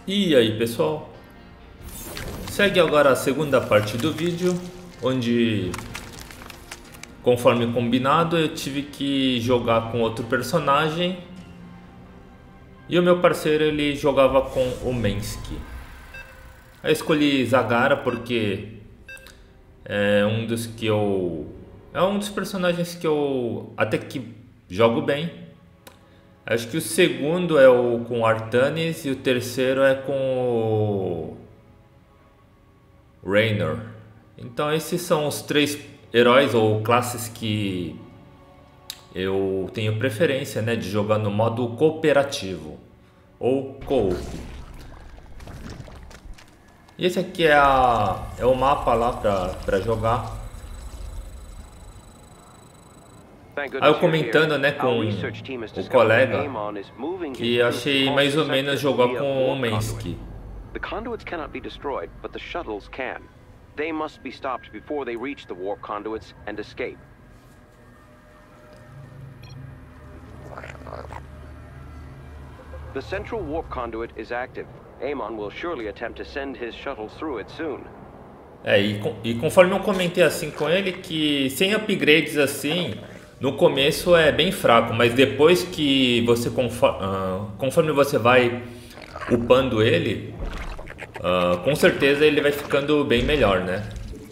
E aí pessoal, segue agora a segunda parte do vídeo, onde, conforme combinado, eu tive que jogar com outro personagem e o meu parceiro ele jogava com o Mensky. Eu escolhi Zagara porque é um dos personagens que eu até que jogo bem. Acho que o segundo é o com Artanis e o terceiro é com o Raynor. Então esses são os três heróis ou classes que eu tenho preferência, né, de jogar no modo cooperativo ou co-op. E esse aqui é o mapa lá para jogar. Aí eu comentando, né, com o colega que achei mais ou menos jogar com o Mensky. The conduits cannot be destroyed, but the shuttles can. They must be stopped before they reach the warp conduits and escape. The central warp conduit is active. Amon will surely attempt to send his shuttles through it soon. E conforme eu comentei assim com ele, que sem upgrades assim, no começo é bem fraco, mas depois que você conforme você vai upando ele, com certeza ele vai ficando bem melhor, né?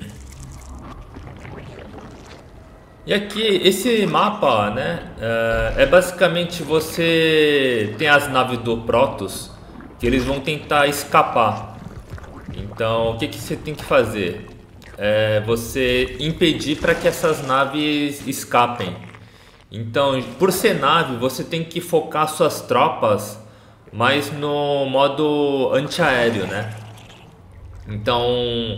E aqui esse mapa, né, é basicamente você tem as naves do Protoss que eles vão tentar escapar. Então o que você tem que fazer? É você impedir para que essas naves escapem. Então, por ser nave, você tem que focar suas tropas mais no modo antiaéreo, né? Então,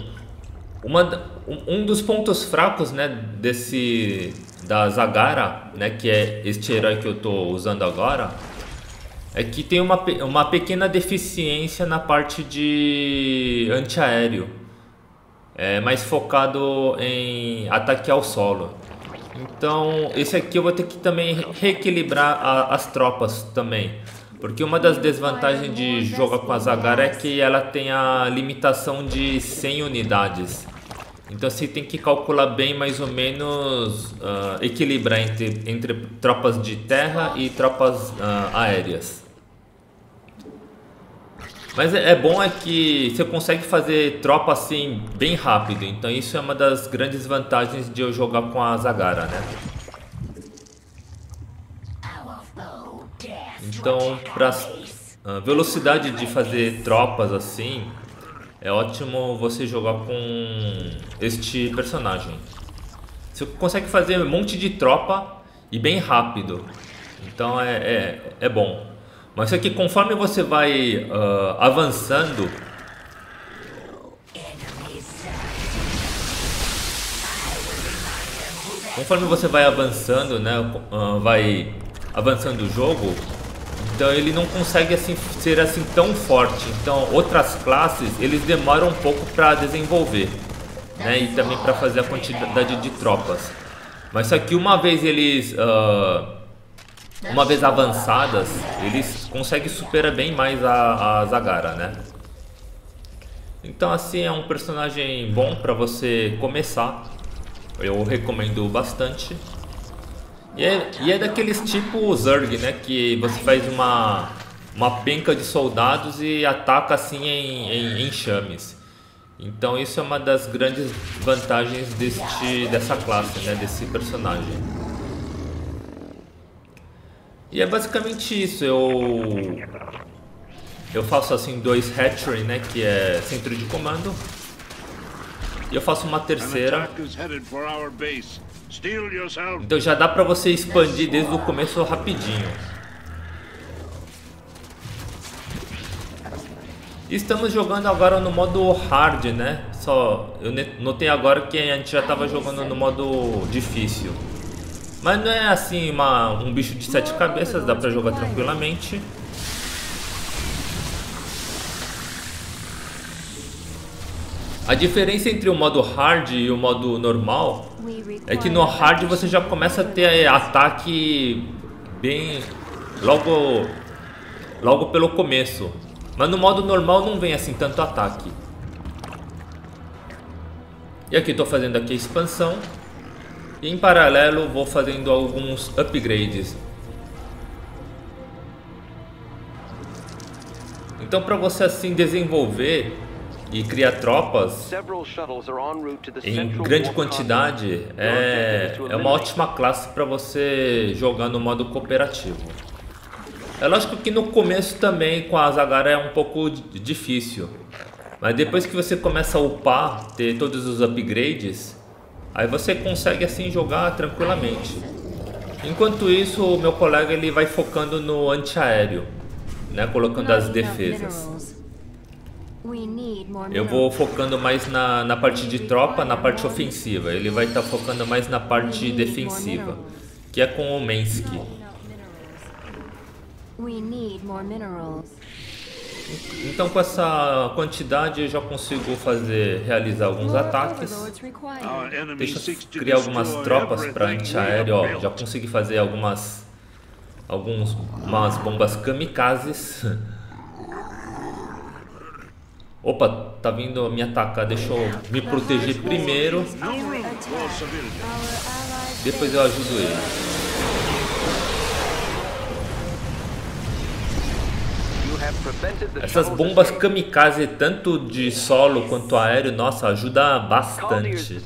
um dos pontos fracos, né, da Zagara, né, que é este herói que eu estou usando agora, é que tem uma pequena deficiência na parte de antiaéreo. É mais focado em ataque ao solo. Então esse aqui eu vou ter que também reequilibrar as tropas também, porque uma das desvantagens de jogar com a Zagara é que ela tem a limitação de 100 unidades. Então você tem que calcular bem mais ou menos, equilibrar entre tropas de terra e tropas aéreas. Mas é bom é que você consegue fazer tropa assim bem rápido. Então isso é uma das grandes vantagens de eu jogar com a Zagara, né? Então para velocidade de fazer tropas assim, é ótimo você jogar com este personagem. Você consegue fazer um monte de tropa e bem rápido. Então é bom. Mas aqui, conforme você vai avançando, né, vai avançando o jogo, então ele não consegue assim ser assim tão forte. Então outras classes eles demoram um pouco para desenvolver, né, e também para fazer a quantidade de tropas. Mas aqui uma vez avançadas, eles conseguem superar bem mais a Zagara, né? Então assim é um personagem bom para você começar. Eu recomendo bastante. E é daqueles tipo Zerg, né? Que você faz uma penca de soldados e ataca assim em enxames. Então isso é uma das grandes vantagens dessa classe, né? Desse personagem. E é basicamente isso. Eu faço assim 2 hatchery, né, que é centro de comando. E eu faço uma terceira. Então já dá pra você expandir desde o começo rapidinho. E estamos jogando agora no modo hard, né? Eu notei agora que a gente já estava jogando no modo difícil. Mas não é assim um bicho de 7 cabeças, dá pra jogar tranquilamente. A diferença entre o modo hard e o modo normal é que no hard você já começa a ter ataque bem logo pelo começo. Mas no modo normal não vem assim tanto ataque. E aqui estou fazendo aqui a expansão. E em paralelo vou fazendo alguns upgrades. Então para você assim desenvolver e criar tropas em grande quantidade é uma ótima classe para você jogar no modo cooperativo. É lógico que no começo também com a Zagara é um pouco difícil. Mas depois que você começa a upar, ter todos os upgrades, aí você consegue assim jogar tranquilamente. Enquanto isso, o meu colega ele vai focando no antiaéreo, né, colocando as defesas. Eu vou focando mais na parte de tropa, na parte ofensiva. Ele vai estar focando mais na parte defensiva, que é com o Mensky. Então com essa quantidade eu já consigo realizar alguns ataques. Deixa eu criar algumas tropas para antiaéreo. Ó, já consegui fazer umas bombas kamikazes. Opa, tá vindo me atacar. Deixa eu me proteger primeiro. Depois eu ajudo ele. Essas bombas kamikaze, tanto de solo quanto aéreo, nossa, ajuda bastante.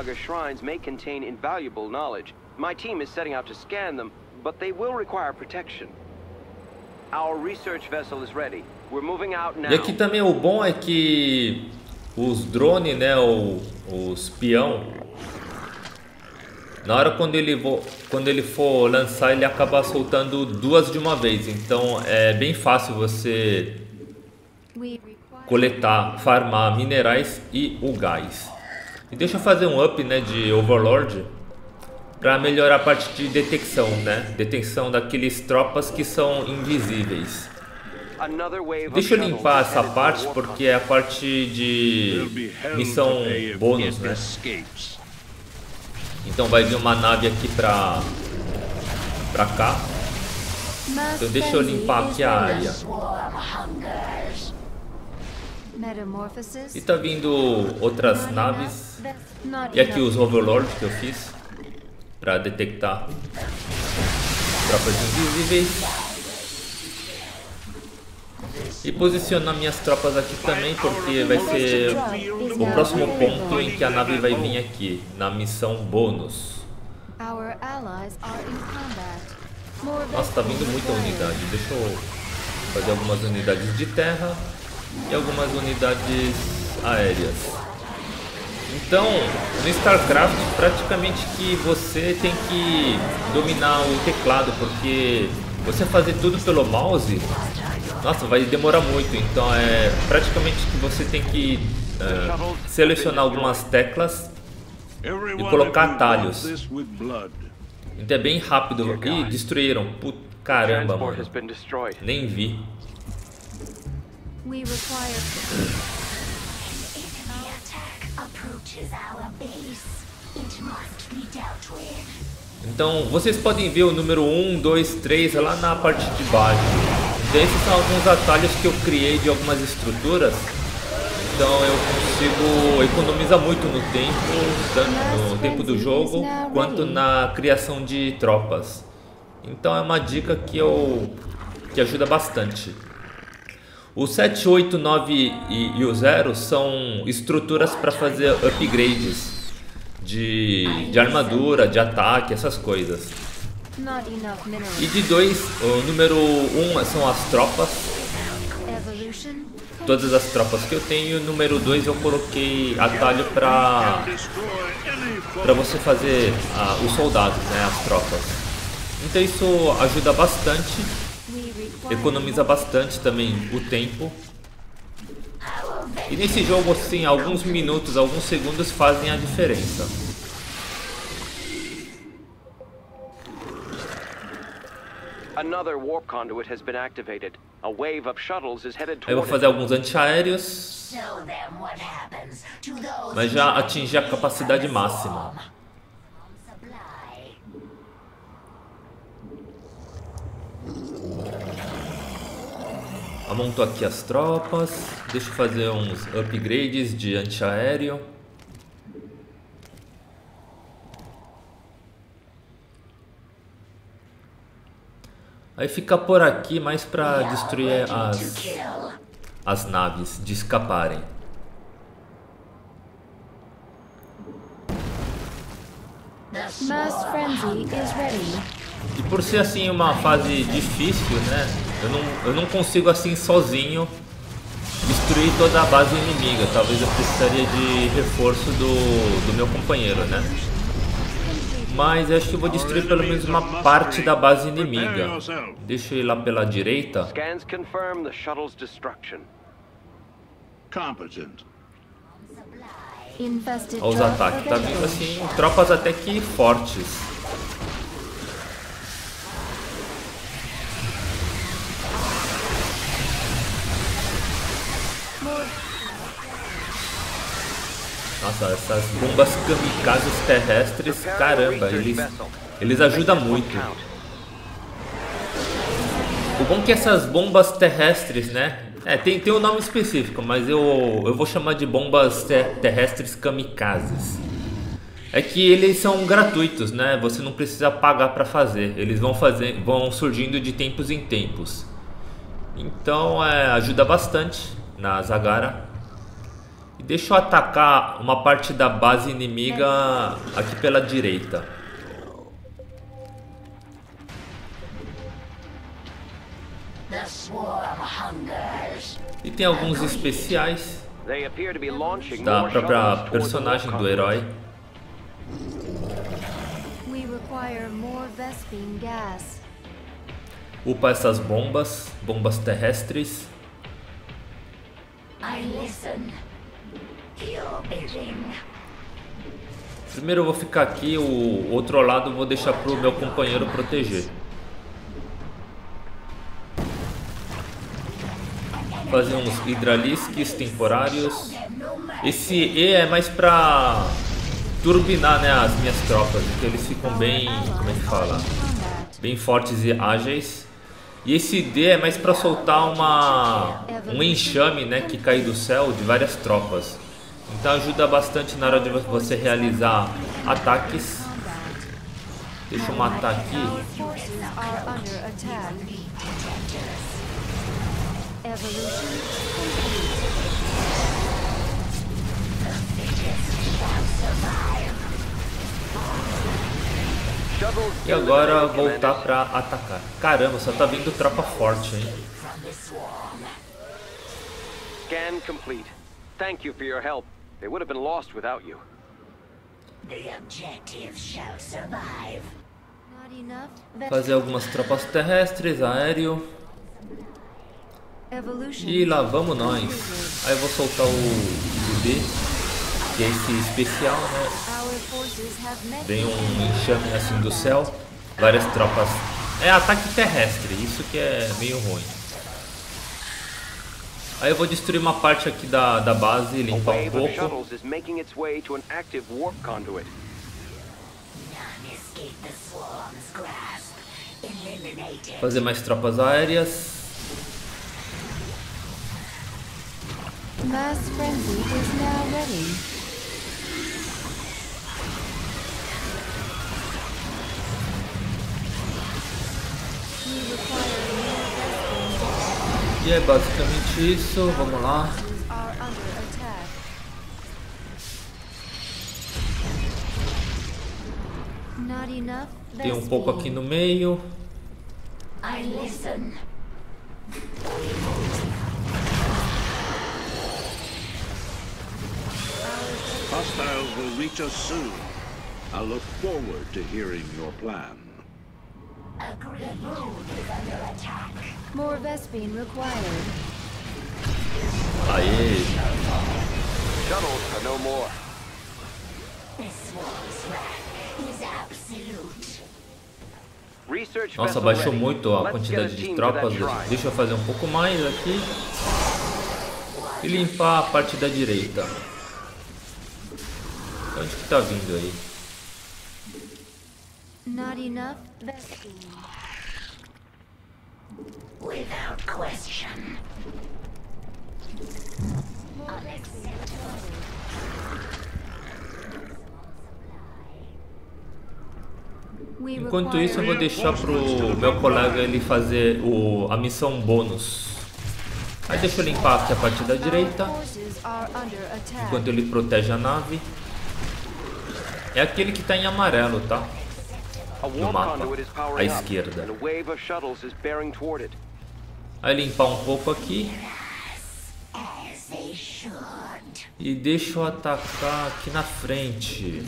E aqui também o bom é que os drones, né, os peão, na hora quando ele for lançar, ele acaba soltando duas de uma vez. Então é bem fácil você coletar, farmar minerais e o gás. E deixa eu fazer um up, né, de Overlord para melhorar a parte de detecção, né? Detecção daqueles tropas que são invisíveis. Deixa eu limpar essa parte porque é a parte de missão bônus, né? Então vai vir uma nave aqui pra cá. Então deixa eu limpar aqui a área. E tá vindo outras naves. E aqui os Overlord que eu fiz pra detectar tropas invisíveis. E posicionar minhas tropas aqui também, porque vai ser o próximo ponto em que a nave vai vir aqui, na missão bônus. Nossa, tá vindo muita unidade. Deixa eu fazer algumas unidades de terra e algumas unidades aéreas. Então, no StarCraft, praticamente que você tem que dominar o teclado, porque você fazer tudo pelo mouse, nossa, vai demorar muito. Então é praticamente que você tem que selecionar algumas teclas e colocar atalhos. Então é bem rápido. Ih, destruíram. Puta, caramba, mano. Nem vi. Então vocês podem ver o número 1, 2, 3 lá na parte de baixo. Então esses são alguns atalhos que eu criei de algumas estruturas. Então eu consigo economizar muito no tempo, tanto no tempo do jogo quanto na criação de tropas. Então é uma dica que ajuda bastante. O 7, 8, 9 e o 0 são estruturas para fazer upgrades de armadura, de ataque, essas coisas. E de 2, o número 1 são as tropas. Todas as tropas que eu tenho. Número 2 eu coloquei atalho para você fazer os soldados, né, as tropas. Então isso ajuda bastante. Economiza bastante também o tempo. E nesse jogo, assim, alguns minutos, alguns segundos fazem a diferença. Eu vou fazer alguns antiaéreos, mas já atingi a capacidade máxima. monto aqui as tropas. Deixa eu fazer uns upgrades de antiaéreo. Aí fica por aqui mais para destruir as naves, de escaparem. Mass Frenzy is ready. E por ser assim uma fase difícil, né? Eu não consigo assim sozinho destruir toda a base inimiga. Talvez eu precisaria de reforço do meu companheiro, né? Mas eu acho que eu vou destruir pelo menos uma parte da base inimiga. Deixa eu ir lá pela direita. Scans confirm the shuttle's destruction. Competent. Infested Olha os drop ataques. Tá vindo available. assim tropas até que fortes. Nossa, essas bombas kamikazes terrestres, caramba, eles ajudam muito. O bom é que essas bombas terrestres, né? Tem um nome específico, mas eu vou chamar de bombas terrestres kamikazes. É que eles são gratuitos, né? Você não precisa pagar para fazer. Eles vão surgindo de tempos em tempos. Então ajuda bastante na Zagara. E deixa eu atacar uma parte da base inimiga aqui pela direita. E tem alguns especiais They appear to be launching da more própria shuttles toward the personagem warp do herói. We require more Vespene gas. Upa essas bombas terrestres. I listen. Your bidding. Primeiro eu vou ficar aqui, o outro lado eu vou deixar pro meu companheiro proteger. Fazer uns hidralisques temporários. Esse E é mais pra turbinar, né, as minhas tropas, porque eles ficam bem, como é que fala? Bem fortes e ágeis. E esse D é mais pra soltar um enxame, né, que cai do céu de várias tropas. Então ajuda bastante na hora de você realizar ataques. Deixa eu matar aqui. Our forces are under attack. Evolution complete. Shuttles E agora voltar pra atacar. Caramba, só tá vindo tropa forte, hein? Scan complete. Thank you for your help. They would have been lost without you. The objective shall survive. Not enough Fazer algumas tropas terrestres, aéreo. evolution. E lá vamos nós. Aí eu vou soltar o D, que é esse especial, né? Our forces have met Vem um enxame assim do céu, várias tropas. É ataque terrestre, isso que é meio ruim. Aí eu vou destruir uma parte aqui da base, A limpar um wave of pouco. shuttles is making its way to an active warp conduit. None escape the swarm's grasp. Eliminate it. Fazer mais tropas aéreas. Mass Frenzy is now ready. We require more Vespene E é basicamente isso, vamos lá. forces are under attack. Not enough Tem um pouco aqui no meio. I listen. Hostiles will reach us soon. I look forward to hearing your plan. A great moon is under attack. More Vespene required. Aê! Shuttles are no more. The swarm's wrath is absolute. Research Nossa, vessel baixou ready. muito a Let's quantidade get a de team to tropas. that shrine. Deixa eu fazer um pouco mais aqui. E limpar a parte da direita. Onde que tá vindo aí? Not enough Vespene. Without question. Enquanto isso, eu vou deixar pro meu colega ele fazer a missão bônus. Aí deixa eu limpar aqui a parte da direita, enquanto ele protege a nave. É aquele que tá em amarelo, tá? No mapa, à esquerda. Aí limpar um pouco aqui. E deixa eu atacar aqui na frente.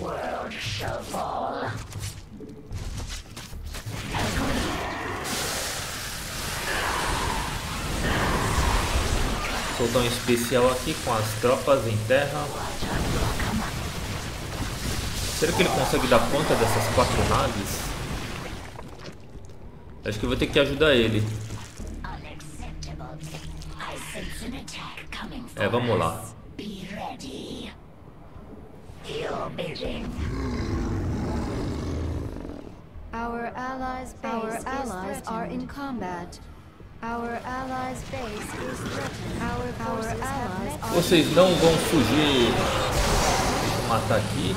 Soltar um especial aqui com as tropas em terra. Será que ele consegue dar conta dessas 4 naves? Acho que eu vou ter que ajudar ele. É, vamos lá. Our allies are in combat. Our allies' base is threatened. Our allies are. Vocês não vão fugir. Vou matar aqui.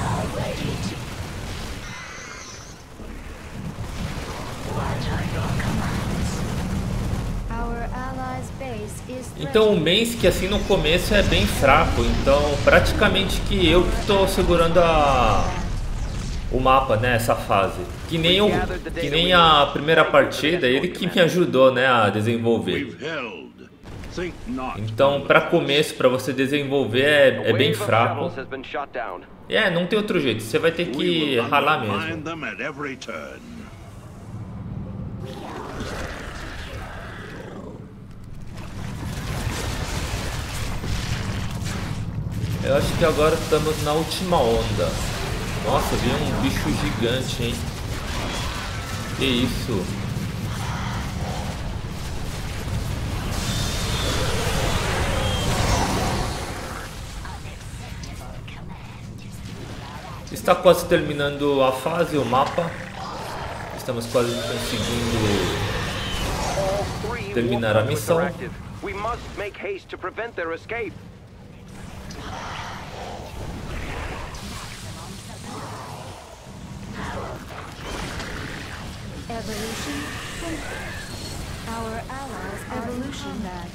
Então o Mengsk assim no começo é bem fraco, então praticamente que eu que tô segurando o mapa, né, essa fase. Que nem a primeira partida, ele que me ajudou, né, a desenvolver. Então para começo, para você desenvolver é bem fraco. É, não tem outro jeito, você vai ter que ralar mesmo. Eu acho que agora estamos na última onda. Nossa, veio um bicho gigante, hein? Que isso? Está quase terminando a fase, o mapa. Estamos quase conseguindo terminar a missão. Evolution complete. Our allies are in combat.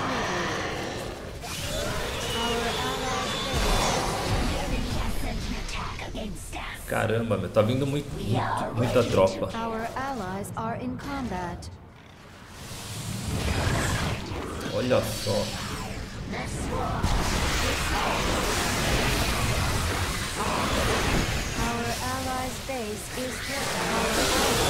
Caramba, meu, tá vindo muita tropa. Our allies are in combat. Olha só. Our allies' base is threatened.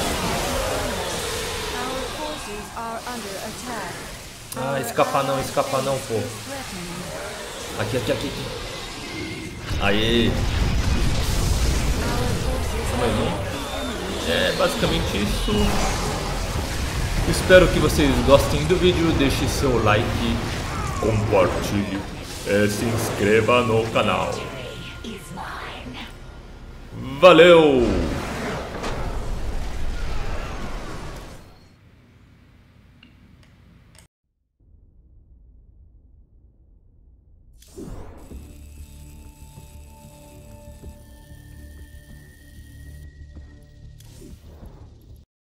Our forces are under attack. Ah, escapar não, pô. Aqui. Aê. Mais um. É basicamente isso. Espero que vocês gostem do vídeo. Deixe seu like, compartilhe e se inscreva no canal. Valeu!